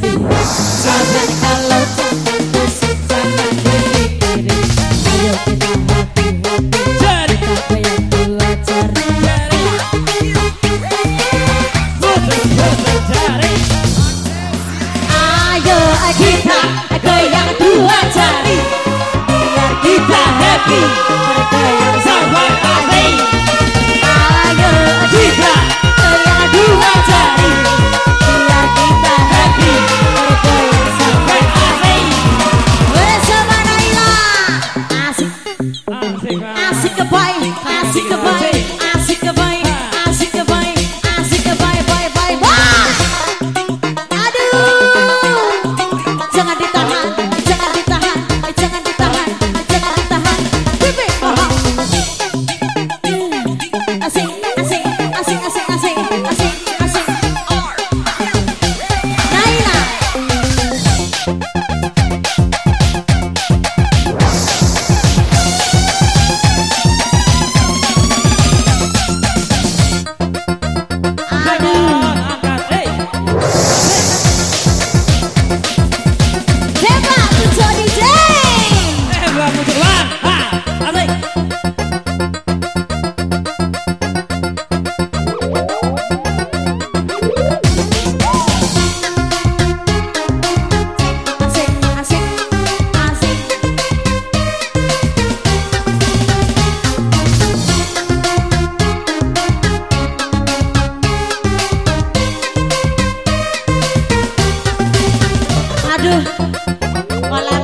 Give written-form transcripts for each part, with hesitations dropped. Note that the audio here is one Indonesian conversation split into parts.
Jangan kalau jangan musik jangan diri-diri. Ayo kita happy-happy, Cari. apa yang tua cari. Ayo kita goyang dua jari, biar kita happy, bergoyang sama kami. Ayo kita goyang dua jari, biar kita happy, bergoyang sama kami. Bersama Naila, asik, asik kebay, asik kebay, asik kebay, asik kebay, asik kebay, bye bye bye. Jangan ditahan, jangan ditahan, jangan ditahan, jangan ditahan. Bibi, asik, asik, asik, asik, asik, asik, asik. Naila. Hebat, Tujuh DJ. Asik, asik, asik. Aduh, malam.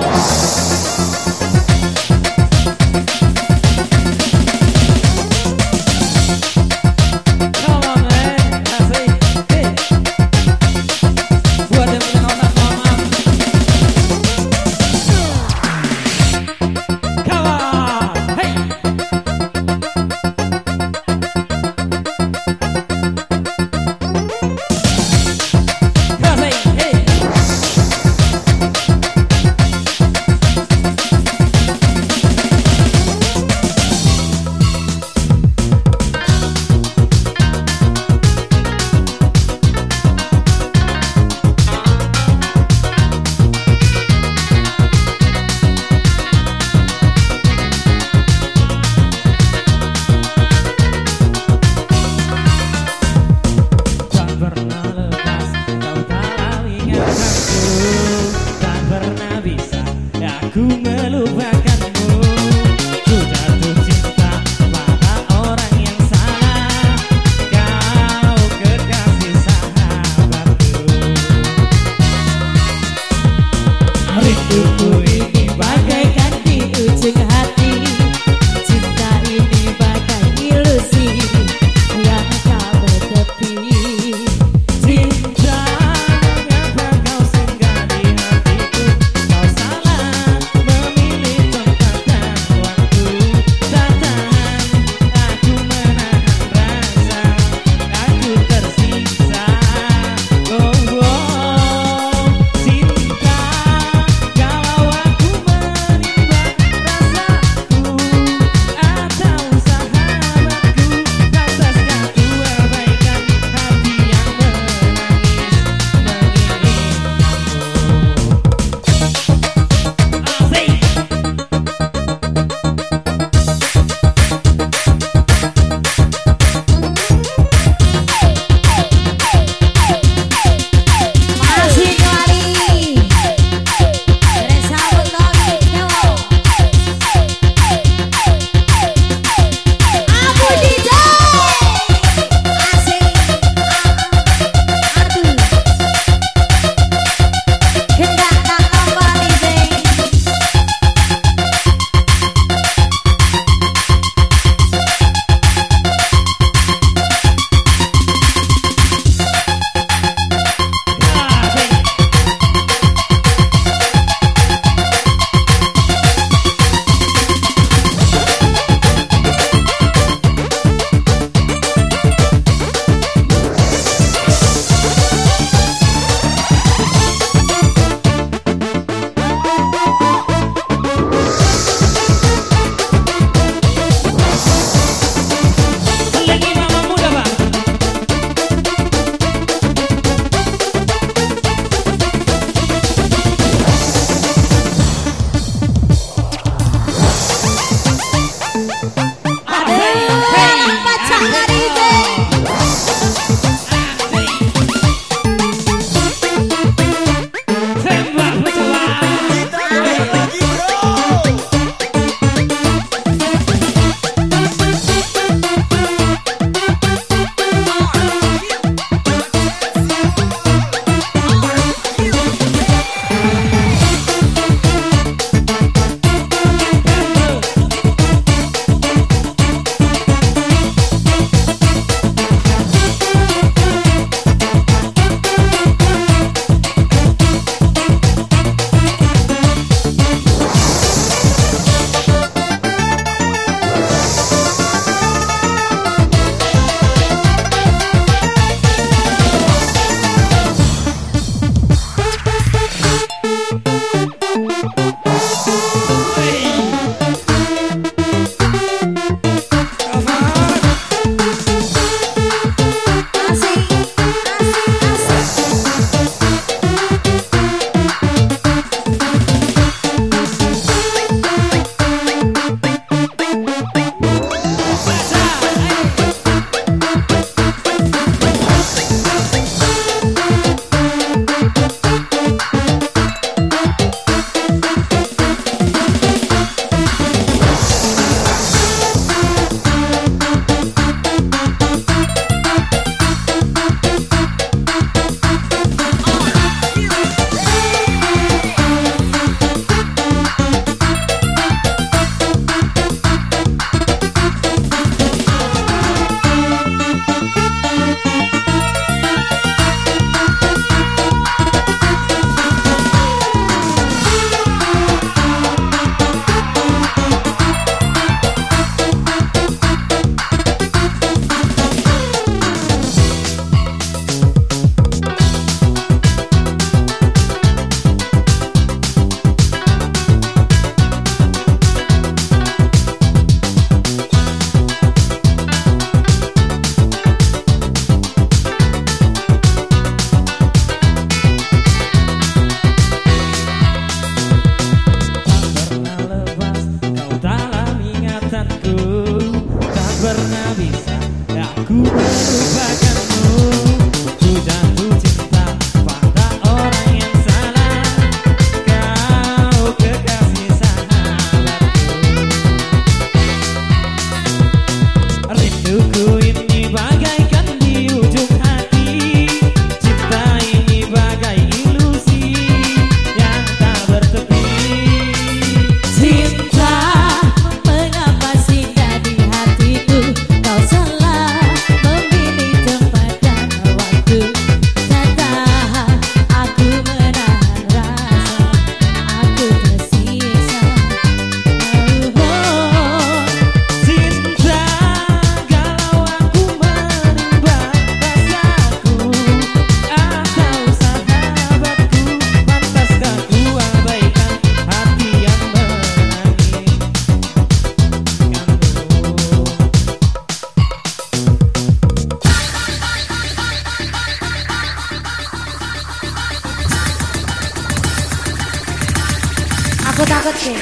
Aku takut sih.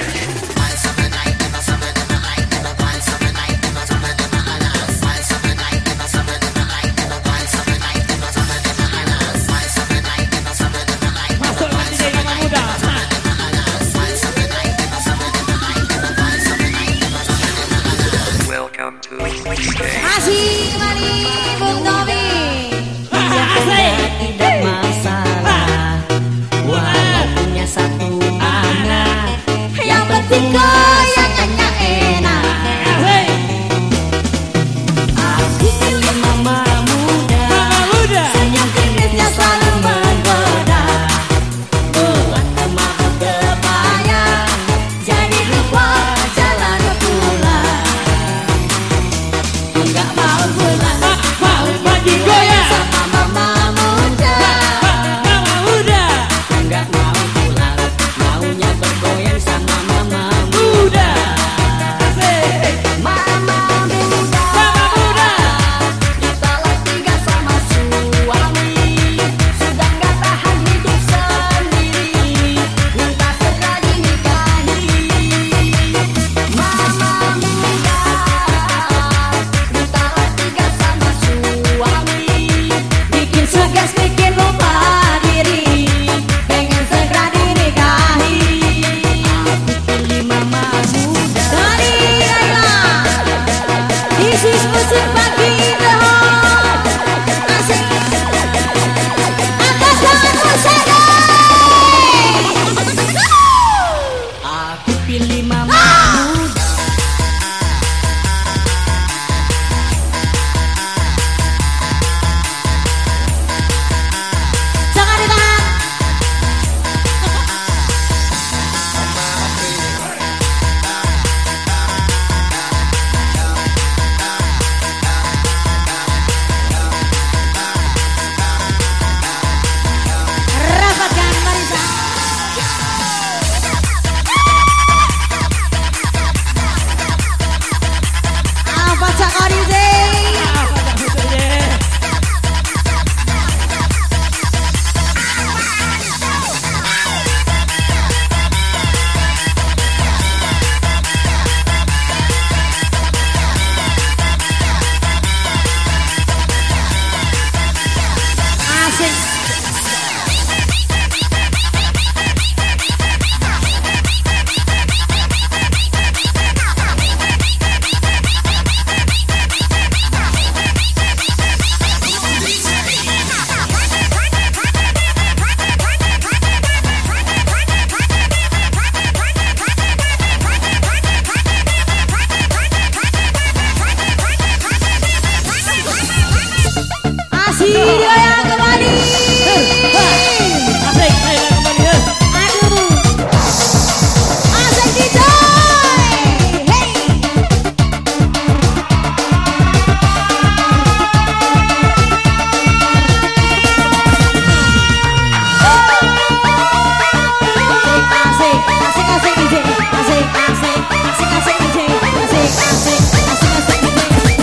Masih kembali Bung Tommy. Tidak masalah walau punya satu anak, Yang penting goyangannya enak. aku pilih mama muda, Senyum krimisnya selalu menggoda. buat mama Kebayang jadi lupa jalan pulang. nggak mau pulang, Mau pergi goyang sama mama muda. nggak mau pulang, maunya bergoyang sama mama muda. Mama muda, ditolak tinggal sama suami. Sudah nggak tahan hidup sendiri, minta segera dinikahi. Mama muda, ditolak tinggal sama suami. Bikin suges, bikin lupa diri, pengen segera dinikahi. Pilih mama muda, Dari Laila, this is musik pagi the home. Asik, angkat tangan bersama. aku pilih mama muda. Jangan ditahan. Rapatkan barisan. Apa cak kondisi? Asik. Asik digoyang kembali. Aduh, asik dijoy. Hey. Asik, asik, asik DJ. Asik, asik, asik, asik DJ. Asik, asik, asik, asik DJ.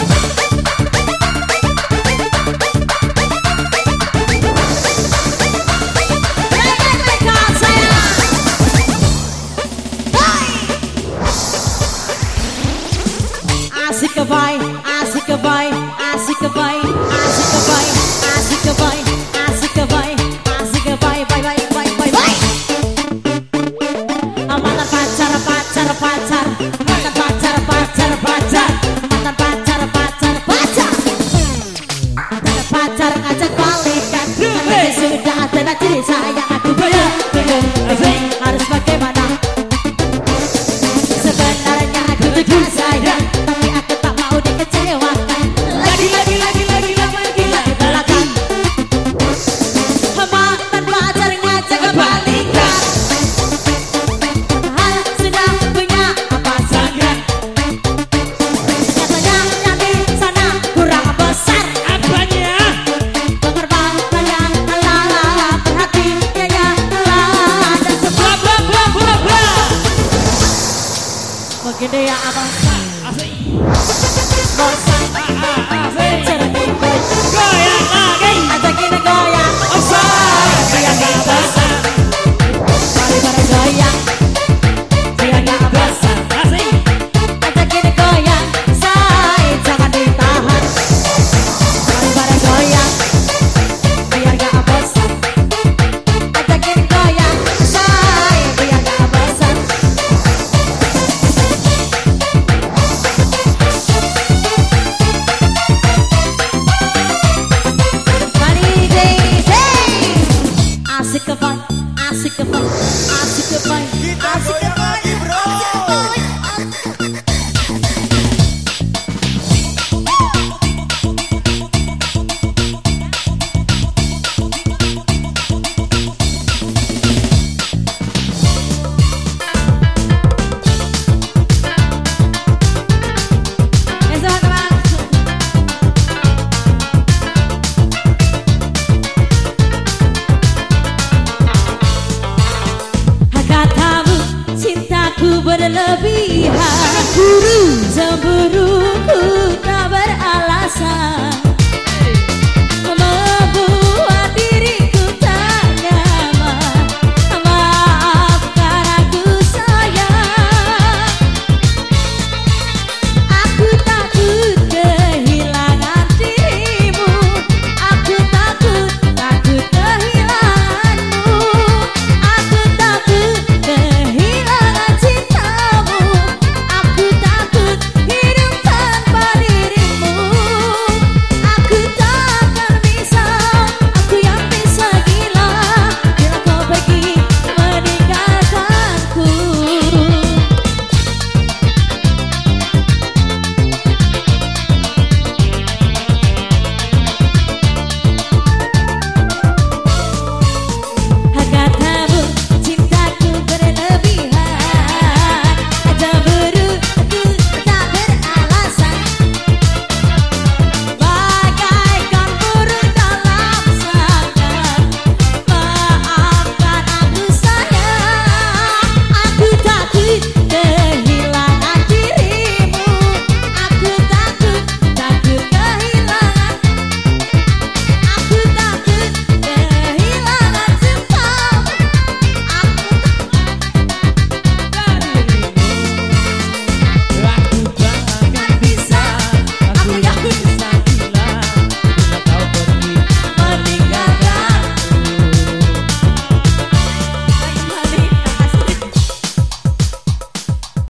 Asik kebay, asik kebay, asik kebay, asik kebay, asik kebay, asik kebay, asik kebay, bye bye bye bye bye. Mantan pacar, pacar, pacar, mantan pacar, pacar, pacar, mantan pacar, pacar, pacar. Mantan pacar ngajak balikan, tapi sudah ada jadi sayang aku bener harus bagaimana? Sebenarnya aku juga sayang, tapi aku tak mau dikecewakan. Lagi gila di belakang. Mantan pacar ngajak balikan, sudah punya pasangan. Nyatanya yang di sana kurang besar. Pengorbanannya ala perhatiannya ya ala dan semua bla bla bla bla. Begini ya abang. Bosan. Cermin goyang lagi. Ajakin goyang. Biar gak bosan. Mari bareng goyang. Asik ya boy, Kita asik ya goyang boy, lagi bro. Katamu cintaku berlebih